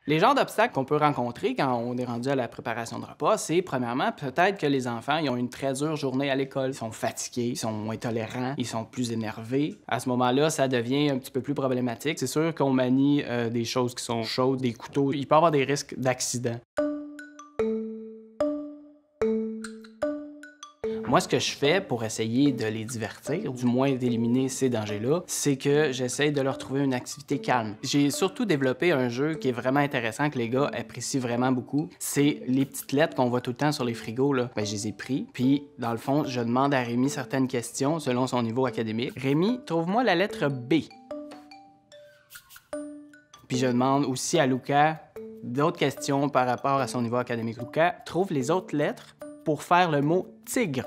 Les genres d'obstacles qu'on peut rencontrer quand on est rendu à la préparation de repas, c'est premièrement peut-être que les enfants ils ont une très dure journée à l'école. Ils sont fatigués, ils sont moins tolérants, ils sont plus énervés. À ce moment-là, ça devient un petit peu plus problématique. C'est sûr qu'on manie des choses qui sont chaudes, des couteaux. Il peut y avoir des risques d'accident. Moi, ce que je fais pour essayer de les divertir, du moins d'éliminer ces dangers-là, c'est que j'essaie de leur trouver une activité calme. J'ai surtout développé un jeu qui est vraiment intéressant, que les gars apprécient vraiment beaucoup. C'est les petites lettres qu'on voit tout le temps sur les frigos, là. Ben, je les ai pris, puis dans le fond, je demande à Rémi certaines questions selon son niveau académique. Rémi, trouve-moi la lettre B. Puis je demande aussi à Luca d'autres questions par rapport à son niveau académique. Luca, trouve les autres lettres pour faire le mot tigre.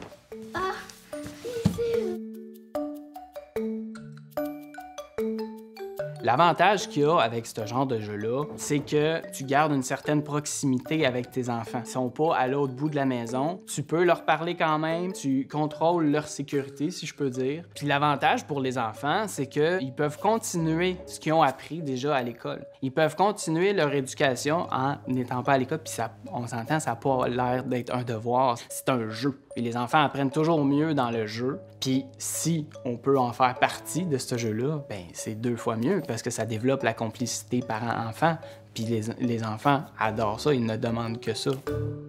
L'avantage qu'il y a avec ce genre de jeu-là, c'est que tu gardes une certaine proximité avec tes enfants. Ils sont pas à l'autre bout de la maison. Tu peux leur parler quand même. Tu contrôles leur sécurité, si je peux dire. Puis l'avantage pour les enfants, c'est qu'ils peuvent continuer ce qu'ils ont appris déjà à l'école. Ils peuvent continuer leur éducation en n'étant pas à l'école. Puis ça, on s'entend, ça n'a pas l'air d'être un devoir. C'est un jeu. Et les enfants apprennent toujours mieux dans le jeu. Puis si on peut en faire partie de ce jeu-là, ben c'est 2 fois mieux parce que ça développe la complicité parent-enfant. Puis les enfants adorent ça, ils ne demandent que ça.